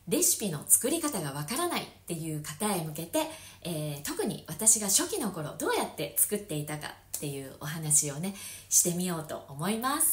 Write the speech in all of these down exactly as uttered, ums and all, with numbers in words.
レシピの作り方がわからないっていう方へ向けて、えー、特に私が初期の頃どうやって作っていたかっていうお話をねしてみようと思います。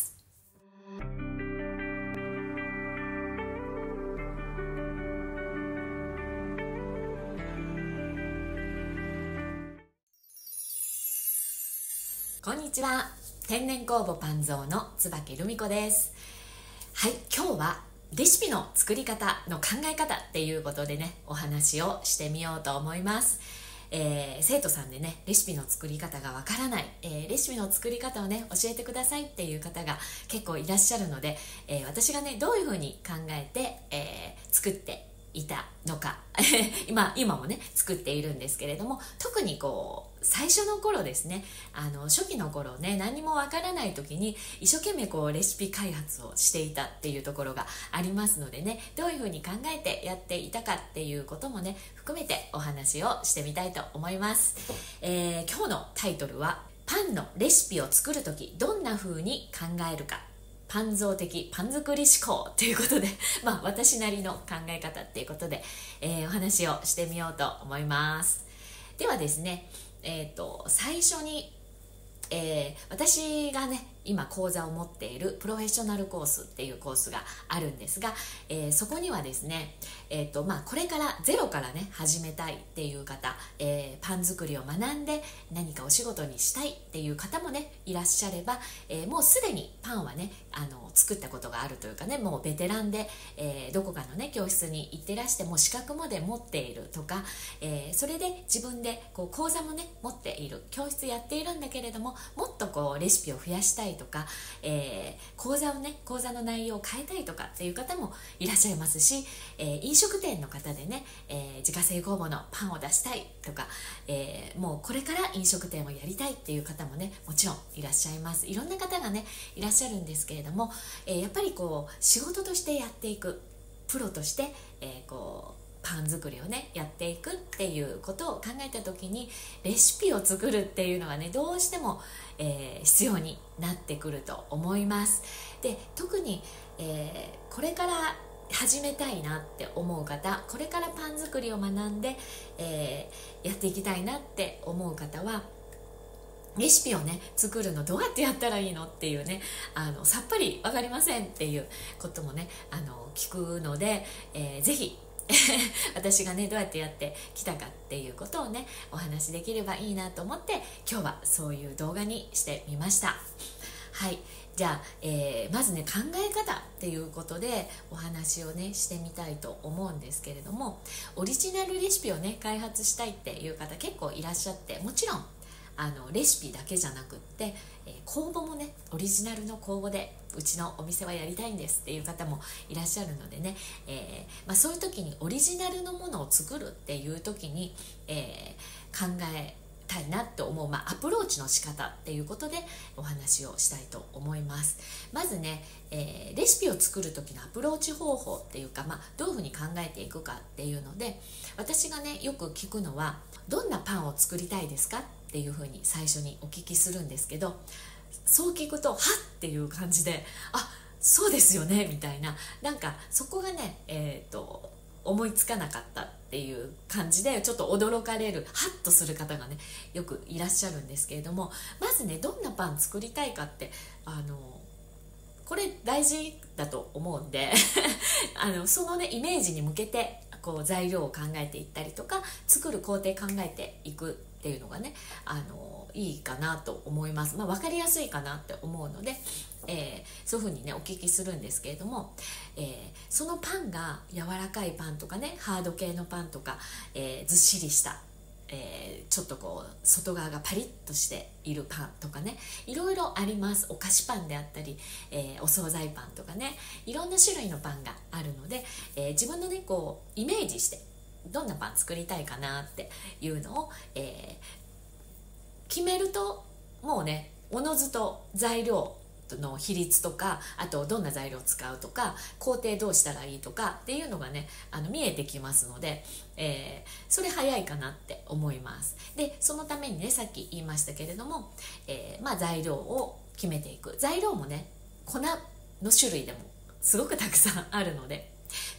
こんにちは。天然酵母パンゾーの椿ルミ子です。はい、今日はレシピの作り方の考え方っていうことでねお話をしてみようと思います。えー、生徒さんでねレシピの作り方がわからない、えー、レシピの作り方をね教えてくださいっていう方が結構いらっしゃるので、えー、私がねどういうふうに考えて、えー、作っていたのか今, 今もね作っているんですけれども、特にこう最初の頃ですね、あの初期の頃ね何もわからない時に一生懸命こうレシピ開発をしていたっていうところがありますのでね、どういうふうに考えてやっていたかっていうこともね含めてお話をしてみたいと思います。えー、今日のタイトルはパンのレシピを作る時どんなふうに考えるか、パン像的パン作り思考ということでまあ私なりの考え方っていうことで、えー、お話をしてみようと思います。ではですね、えーと、最初に、えー、私がね今講座を持っているプロフェッショナルコースっていうコースがあるんですが、えー、そこにはですね、えーとまあ、これからゼロからね始めたいっていう方、えー、パン作りを学んで何かお仕事にしたいっていう方もねいらっしゃれば、えー、もうすでにパンはねあの作ったことがあるというかね、もうベテランで、えー、どこかのね教室に行ってらしてもう資格まで持っているとか、えー、それで自分でこう講座もね持っている、教室やっているんだけれどももっとこうレシピを増やしたいとか、えー、講座をね講座の内容を変えたいとかっていう方もいらっしゃいますし、えー、飲食店の方でね、えー、自家製酵母のパンを出したいとか、えー、もうこれから飲食店をやりたいっていう方もねもちろんいらっしゃいます。いろんな方がねいらっしゃるんですけれども、えー、やっぱりこう仕事としてやっていく、プロとして、えー、こうパン作りをねやっていくっていうことを考えた時にレシピを作るっていうのがねどうしても、えー、必要になってくると思います。で特に、えー、これから始めたいなって思う方、これからパン作りを学んで、えー、やっていきたいなって思う方はレシピをね作るのどうやってやったらいいのっていうね、あのさっぱり分かりませんっていうこともねあの聞くので、えー、ぜひ私がねどうやってやってきたかっていうことをねお話しできればいいなと思って今日はそういう動画にしてみました。はい、じゃあ、えー、まずね考え方っていうことでお話をねしてみたいと思うんですけれども、オリジナルレシピをね開発したいっていう方結構いらっしゃって、もちろんあのレシピだけじゃなくって、えー、酵母もねオリジナルの酵母でうちのお店はやりたいんですっていう方もいらっしゃるのでね、えーまあ、そういう時にオリジナルのものを作るっていう時に、えー、考えたいなって思う、まあ、アプローチの仕方っていうことでお話をしたいと思います。まずね、えー、レシピを作る時のアプローチ方法っていうか、まあ、どういうふうに考えていくかっていうので、私がねよく聞くのはどんなパンを作りたいですかっていうふうに最初にお聞きするんですけど、そう聞くとはっっていう感じで、あ、そうですよねみたいな、なんかそこがね、えーと、思いつかなかったっていう感じでちょっと驚かれる、ハッとする方がねよくいらっしゃるんですけれども、まずねどんなパン作りたいかってあのこれ大事だと思うんであのそのねイメージに向けてこう材料を考えていったりとか作る工程考えていくっていうのがねあのいいかなと思います。まあ、分かりやすいかなって思うので、えー、そういうふうにねお聞きするんですけれども、えー、そのパンが柔らかいパンとかねハード系のパンとか、えー、ずっしりしたえー、ちょっとこう外側がパリッとしているパンとかねいろいろあります。お菓子パンであったり、えー、お惣菜パンとかねいろんな種類のパンがあるので、えー、自分のねこうイメージしてどんなパン作りたいかなっていうのを、えー、決めるともうねおのずと材料の比率とか、あとどんな材料を使うとか工程どうしたらいいとかっていうのがねあの見えてきますので、えー、それ早いかなって思います。でそのためにねさっき言いましたけれども、えーまあ、材料を決めていく。材料もね粉の種類でもすごくたくさんあるので、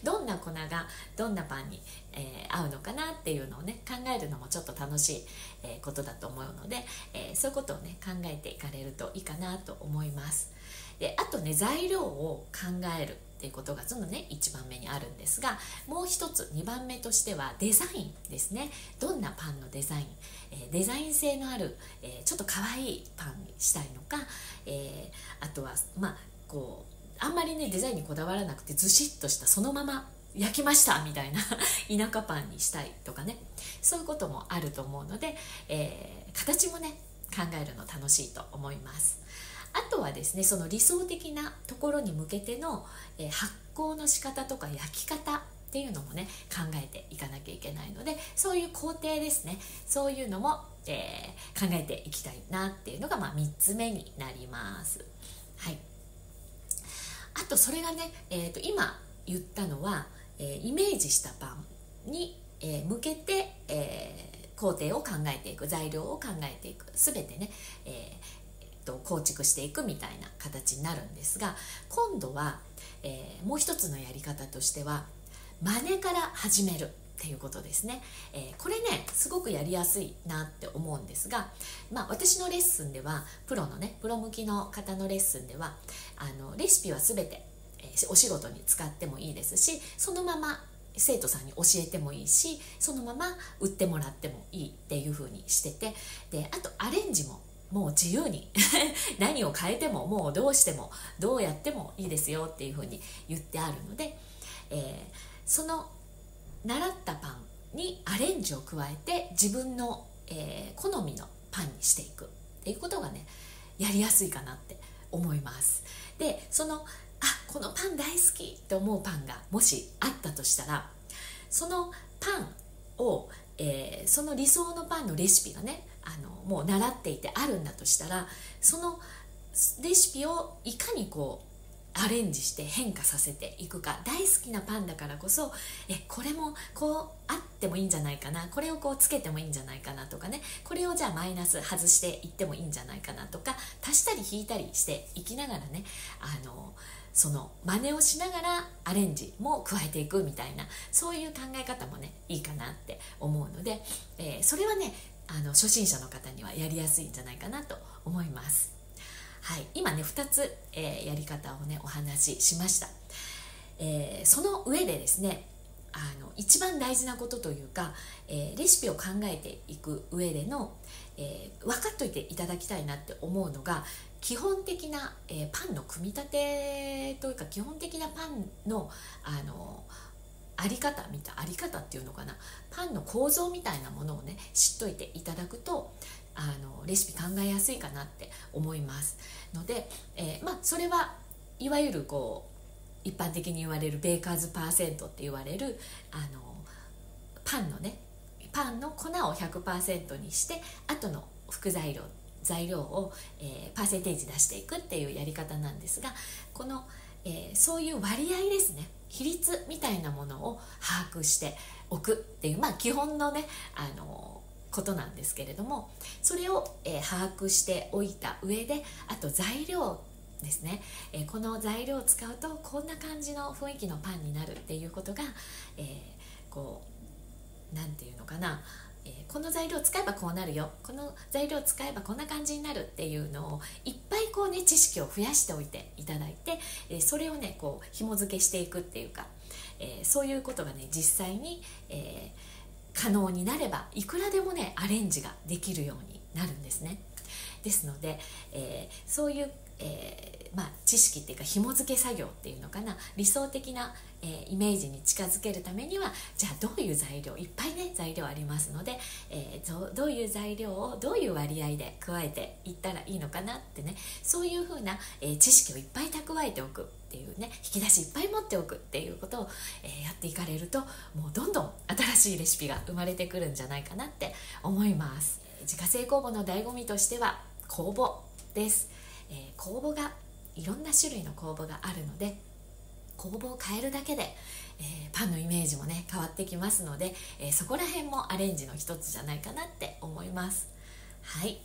どんな粉がどんなパンに、えー、合うのかなっていうのをね考えるのもちょっと楽しい、えー、ことだと思うので、えー、そういうことをね考えていかれるといいかなと思います。であとね材料を考えるっていうことがそのねいちばんめにあるんですが、もう一つにばんめとしてはデザインですね。どんなパンのデザイン、えー、デザイン性のある、えー、ちょっと可愛いパンにしたいのか、えー、あとはまあこうあんまりねデザインにこだわらなくてずしっとしたそのまま焼きましたみたいな田舎パンにしたいとかね、そういうこともあると思うので、えー、形もね考えるの楽しいと思います。あとはですねその理想的なところに向けての、えー、発酵の仕方とか焼き方っていうのもね考えていかなきゃいけないので、そういう工程ですね、そういうのも、えー、考えていきたいなっていうのが、まあ、みっつめになります。はい、あとそれがね、えー、と今言ったのは、えー、イメージしたパンに、えー、向けて、えー、工程を考えていく、材料を考えていく、全てね、えーと構築していくみたいな形になるんですが、今度は、えー、もう一つのやり方としては真似から始めるっていうことですね。えー、これねすごくやりやすいなって思うんですが、まあ、私のレッスンではプロのねプロ向きの方のレッスンではあのレシピは全て、えー、お仕事に使ってもいいですし、そのまま生徒さんに教えてもいいし、そのまま売ってもらってもいいっていう風にしてて、であとアレンジももう自由に何を変えてももうどうしてもどうやってもいいですよっていうふうに言ってあるので、えー、その習ったパンにアレンジを加えて自分の、えー、好みのパンにしていくっていうことがねやりやすいかなって思います。でそのあこのパン大好きって思うパンがもしあったとしたら、そのパンを、えー、その理想のパンのレシピがねあのもう習っていてあるんだとしたら、そのレシピをいかにこうアレンジして変化させていくか。大好きなパンだからこそえこれもこうあってもいいんじゃないかな、これをこうつけてもいいんじゃないかなとかね、これをじゃあマイナス外していってもいいんじゃないかなとか、足したり引いたりしていきながらねあのその真似をしながらアレンジも加えていくみたいな、そういう考え方もねいいかなって思うので、えー、それはねあの初心者の方にはやりやすいんじゃないかなと思います。はい、今ねふたつ、えー、やり方をねお話ししました。えー、その上でですねあの一番大事なことというか、えー、レシピを考えていく上での、えー、分かっといていただきたいなって思うのが、基本的な、えー、パンの組み立てというか基本的なパンのあのあり方みたいあり方っていうのかな、パンの構造みたいなものをね知っといていただくとあのレシピ考えやすいかなって思いますので、えー、まあそれはいわゆるこう一般的に言われるベーカーズパーセントって言われるあのパンのねパンの粉を ひゃくパーセント にして後の副材料材料を、えー、パーセンテージ出していくっていうやり方なんですが、この、えー、そういう割合ですね、比率みたいなものを把握しておくっていう、まあ基本のねあのことなんですけれども、それを、えー、把握しておいた上で、あと材料ですね、えー、この材料を使うとこんな感じの雰囲気のパンになるっていうことが、えー、こうなんていうのかな、えー、この材料を使えばこうなるよ、この材料を使えばこんな感じになるっていうのをいっぱいこうね知識を増やしておいていただいて、えー、それをねこう紐付けしていくっていうか、えー、そういうことがね実際に、えー、可能になればいくらでもねアレンジができるようになるんですね。ですので、えー、そういう、えーまあ、知識っていうか紐付け作業っていうのかな、理想的な、えー、イメージに近づけるためにはじゃあどういう材料いっぱいね材料ありますので、えー、ど, どういう材料をどういう割合で加えていったらいいのかなってね、そういうふうな、えー、知識をいっぱい蓄えておくっていうね、引き出しいっぱい持っておくっていうことを、えー、やっていかれると、もうどんどん新しいレシピが生まれてくるんじゃないかなって思います。自家製酵母の醍醐味としては酵母です。えー、酵母がいろんな種類の酵母があるので、酵母を変えるだけで、えー、パンのイメージもね変わってきますので、えー、そこら辺もアレンジの一つじゃないかなって思います。はい、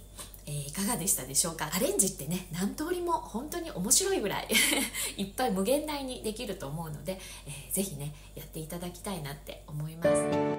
えーいかがでしたでしょうか。アレンジってね、何通りも本当に面白いぐらいいっぱい無限大にできると思うので、えー、ぜひねやっていただきたいなって思います。